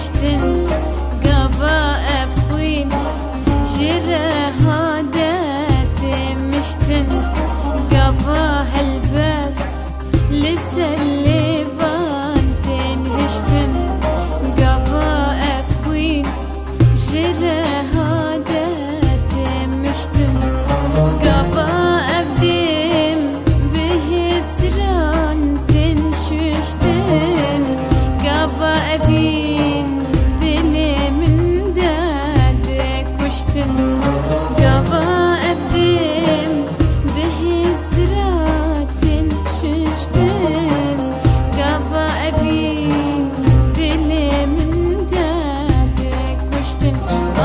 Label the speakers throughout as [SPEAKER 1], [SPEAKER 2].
[SPEAKER 1] مشتن قبا أبخوين جرى هادات مشتن قبا هالبس لسه الليبان تنهشتن قبا أبخوين جرى هادات مشتن قبا أبديم به سران تنششتن قبا أبين دلي من دادك وشتن قبا أبديم به سران تنششتن قبا أبين دلي من دادك وشتن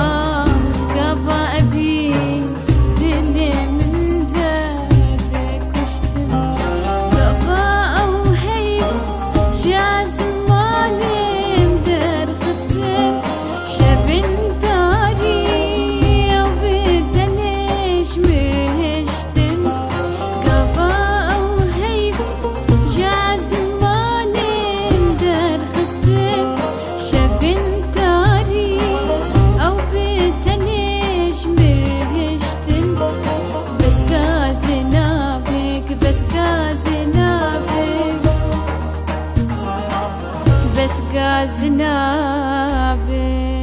[SPEAKER 1] قبا أبين دلي من دادك وشتن قبا أو هيب جاز بس غازنابك